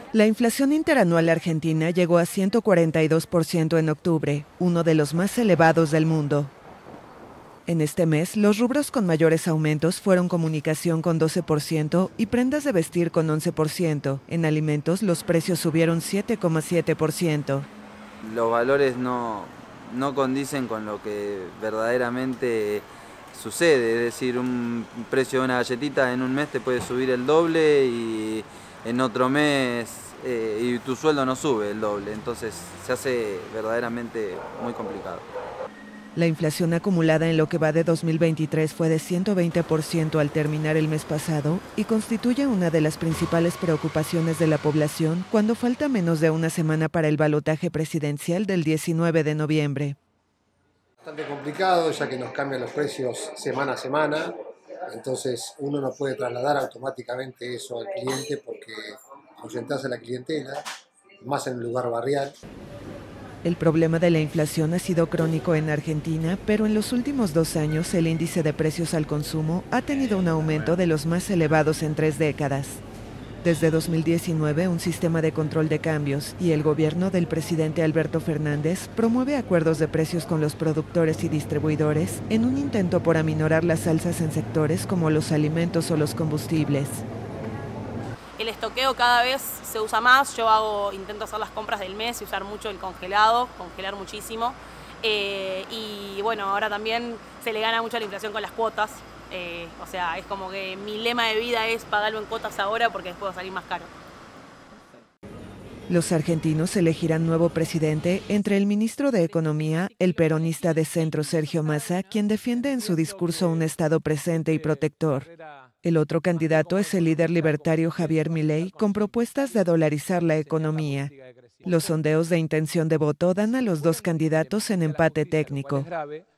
La inflación interanual argentina llegó a 142% en octubre, uno de los más elevados del mundo. En este mes, los rubros con mayores aumentos fueron comunicación con 12% y prendas de vestir con 11%. En alimentos, los precios subieron 7,7%. Los valores no condicen con lo que verdaderamente sucede, es decir, un precio de una galletita en un mes te puede subir el doble y en otro mes y tu sueldo no sube el doble, entonces se hace verdaderamente muy complicado. La inflación acumulada en lo que va de 2023 fue de 120% al terminar el mes pasado y constituye una de las principales preocupaciones de la población cuando falta menos de una semana para el balotaje presidencial del 19 de noviembre. Bastante complicado ya que nos cambian los precios semana a semana, entonces uno no puede trasladar automáticamente eso al cliente porque ahuyentase la clientela, más en el lugar barrial. El problema de la inflación ha sido crónico en Argentina, pero en los últimos 2 años el índice de precios al consumo ha tenido un aumento de los más elevados en 3 décadas. Desde 2019, un sistema de control de cambios y el gobierno del presidente Alberto Fernández promueve acuerdos de precios con los productores y distribuidores en un intento por aminorar las alzas en sectores como los alimentos o los combustibles. El estoqueo cada vez se usa más, intento hacer las compras del mes y usar mucho el congelado, congelar muchísimo. Y bueno, ahora también se le gana mucho a la inflación con las cuotas. O sea, es como que mi lema de vida es pagarlo en cuotas ahora porque después va a salir más caro. Los argentinos elegirán nuevo presidente entre el ministro de Economía, el peronista de centro Sergio Massa, quien defiende en su discurso un Estado presente y protector. El otro candidato es el líder libertario Javier Milei, con propuestas de dolarizar la economía. Los sondeos de intención de voto dan a los dos candidatos en empate técnico.